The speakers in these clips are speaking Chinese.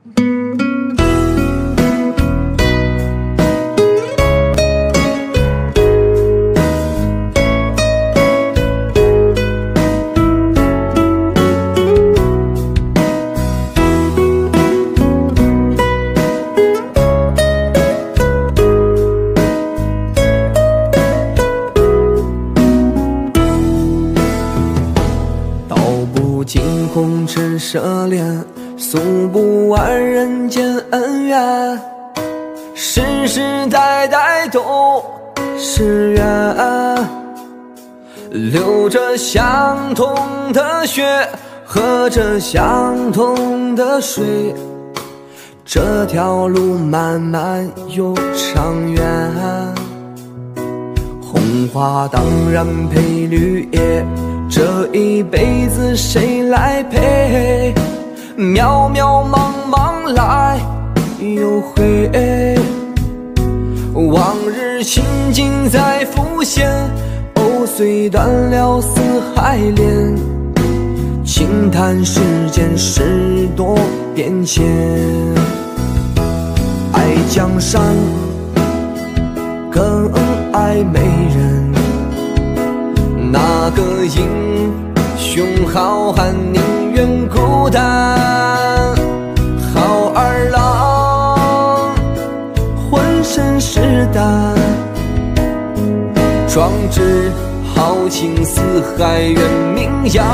惊红尘奢恋，诉不完人间恩怨，世世代代都是缘，流着相同的血，喝着相同的水，这条路漫漫又长远。红花当然配绿叶，这一辈子谁来陪？渺渺茫茫来又回，往日情景在浮现，藕虽断了丝还连，轻叹世间事多变迁。爱江山更爱美人，那个英雄好汉宁愿孤单，好儿郎浑身是胆，壮志豪情四海远名扬。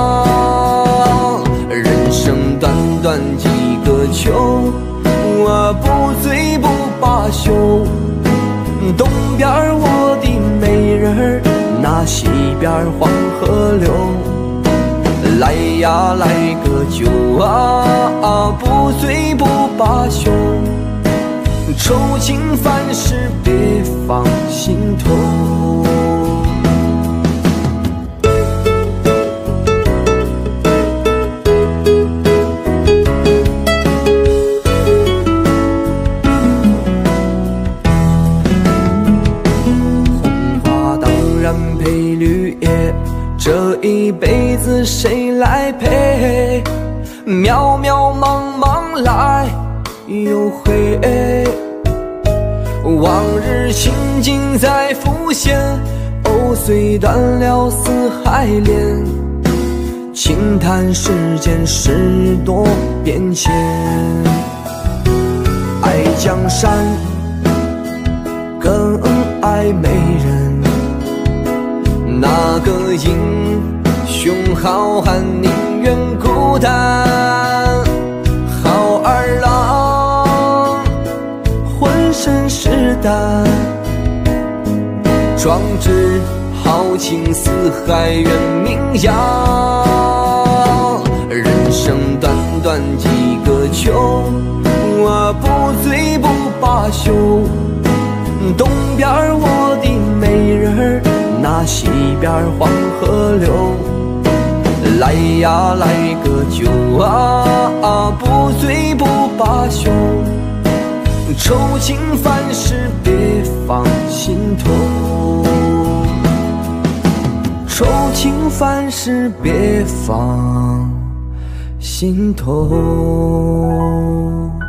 人生短短几个秋，我不醉不罢休。东边我的美人儿，那西边黄河流。来呀来个酒啊，不醉不罢休。愁情烦事别放心头。配绿叶，这一辈子谁来陪？渺渺茫茫来又回，往日情景在浮现，藕虽断了丝还连，轻叹世间事多变迁。爱江山更爱美人，那个英雄好汉宁愿孤单，好儿郎浑身是胆，壮志豪情四海远名扬。人生短短几个秋，我不醉不罢休。东边我的美人儿，那西边黄河流。来呀来个酒啊，不醉不罢休。愁情烦事别放心头，愁情烦事别放心头。